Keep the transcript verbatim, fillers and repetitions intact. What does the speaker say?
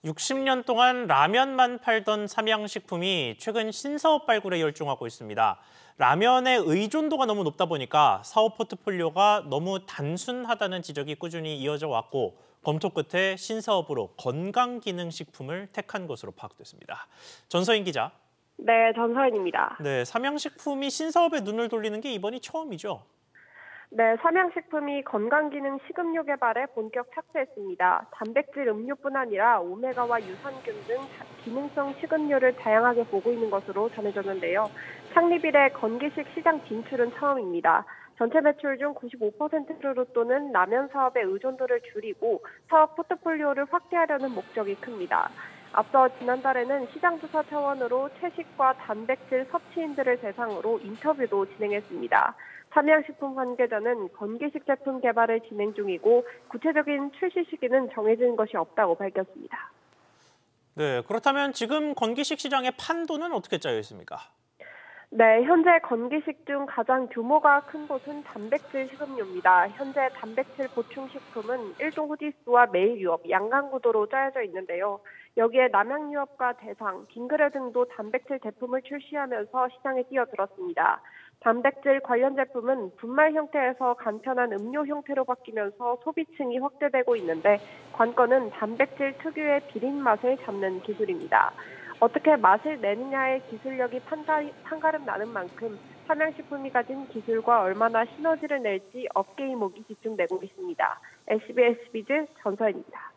육십 년 동안 라면만 팔던 삼양식품이 최근 신사업 발굴에 열중하고 있습니다. 라면의 의존도가 너무 높다 보니까 사업 포트폴리오가 너무 단순하다는 지적이 꾸준히 이어져 왔고 검토 끝에 신사업으로 건강기능식품을 택한 것으로 파악됐습니다. 전서인 기자. 네, 전서연입니다. 네, 삼양식품이 신사업에 눈을 돌리는 게 이번이 처음이죠? 네, 삼양식품이 건강기능 식음료 개발에 본격 착수했습니다. 단백질 음료뿐 아니라 오메가와 유산균 등 기능성 식음료를 다양하게 보고 있는 것으로 전해졌는데요. 창립 이래 건기식 시장 진출은 처음입니다. 전체 매출 중 구십오 퍼센트로 또는 라면 사업의 의존도를 줄이고 사업 포트폴리오를 확대하려는 목적이 큽니다. 앞서 지난달에는 시장조사 차원으로 채식과 단백질 섭취인들을 대상으로 인터뷰도 진행했습니다. 삼양식품 관계자는 건기식 제품 개발을 진행 중이고 구체적인 출시 시기는 정해진 것이 없다고 밝혔습니다. 네, 그렇다면 지금 건기식 시장의 판도는 어떻게 짜여 있습니까? 네, 현재 건기식 중 가장 규모가 큰 곳은 단백질 식음료입니다. 현재 단백질 보충 식품은 일동 후지수와 매일 유업, 양강 구도로 짜여져 있는데요. 여기에 남양유업과 대상, 빙그레 등도 단백질 제품을 출시하면서 시장에 뛰어들었습니다. 단백질 관련 제품은 분말 형태에서 간편한 음료 형태로 바뀌면서 소비층이 확대되고 있는데 관건은 단백질 특유의 비린 맛을 잡는 기술입니다. 어떻게 맛을 내느냐의 기술력이 판가름 나는 만큼 삼양식품이 가진 기술과 얼마나 시너지를 낼지 업계 이목이 집중되고 있습니다. 에스비에스 비즈 전서연입니다.